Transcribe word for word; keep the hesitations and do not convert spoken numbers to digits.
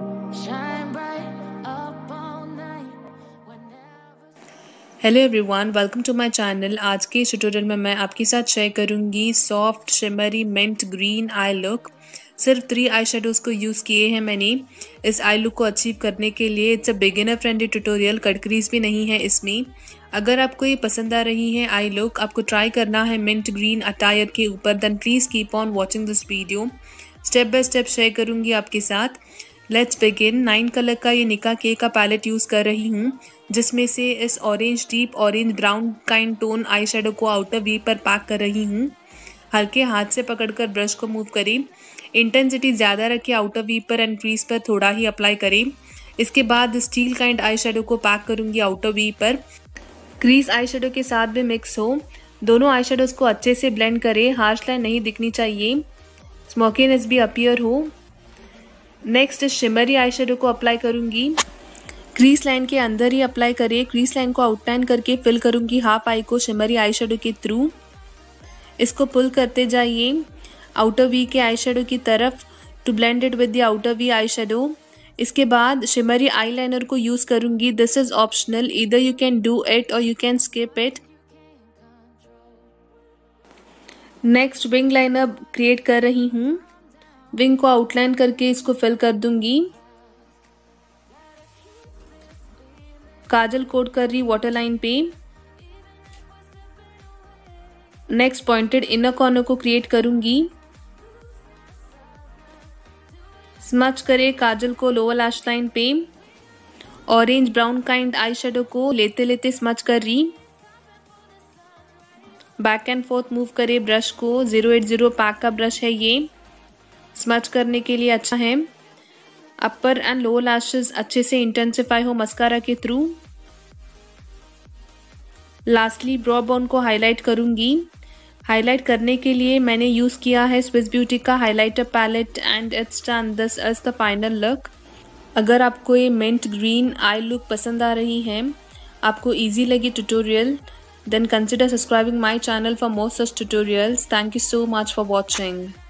shine bright up all night whenever. Hello everyone, welcome to my channel. आज के इस tutorial में मैं आपके साथ शेयर करूंगी soft shimmery mint green eye look. सिर्फ थ्री आई शेडोज़ को यूज़ किए हैं मैंने इस आई लुक को अचीव करने के लिए। It's a beginner friendly tutorial, cut crease भी नहीं है इसमें। अगर आपको ये पसंद आ रही है आई लुक, आपको ट्राई करना है मिंट ग्रीन अटायर के ऊपर, then please keep on watching this video. Step by step share करूँगी आपके साथ। Let's begin. नाइन कलर का ये निका के का पैलेट यूज़ कर रही हूँ, जिसमें से इस orange deep orange brown kind tone eye shadow को आउटर वी पर पैक कर रही हूँ। हल्के हाथ से पकड़कर ब्रश को मूव करें। इंटेंसिटी ज़्यादा रखें आउटर वी पर एंड क्रीज पर थोड़ा ही अप्लाई करें। इसके बाद स्टील काइंड आई शेडो को पैक करूँगी आउटर वी पर। क्रीज आई शेडो के साथ भी मिक्स हो। दोनों आई शेडोज़ को अच्छे से ब्लेंड करें। हार्श लाइन नहीं दिखनी चाहिए, स्मोकीनेस भी अपीयर हो। नेक्स्ट शिमरी आई शेडो को अप्लाई करूँगी। क्रीज लाइन के अंदर ही अप्लाई करें। क्रीज लाइन को आउटलाइन करके फिल करूँगी हाफ आई को शिमरी आई शेडो के थ्रू। इसको पुल करते जाइए आउटर वी के आई शेडो की तरफ to blend it with the outer V eye shadow. इसके बाद शिमरी आई लाइनर को यूज़ करूँगी। This is optional, either you can do it or you can skip it. Next wing liner create कर रही हूँ। Wing को outline करके इसको फिल कर दूंगी। काजल कोट कर रही वाटर लाइन पे। नेक्स्ट पॉइंटेड इनर कॉर्नर को क्रिएट करूंगी। स्मच करे काजल को लोअर लैश लाइन पे। Orange brown kind eye shadow को लेते लेते स्मच कर रही। बैक एंड फोर्थ मूव करे ब्रश को। जीरो एट जीरो पैक का ब्रश है ये, स्मच करने के लिए अच्छा है। अपर एंड लोअर लैशेस अच्छे से इंटेंसिफाई हो मस्कारा के थ्रू। लास्टली ब्रो बोन को हाईलाइट करूंगी। हाईलाइट करने के लिए मैंने यूज़ किया है स्विस ब्यूटी का highlighter palette and it's done. This is the final look. अगर आपको ये मिंट ग्रीन आई लुक पसंद आ रही है, आपको इजी लगी tutorial, then consider subscribing my channel for more such tutorials. Thank you so much for watching.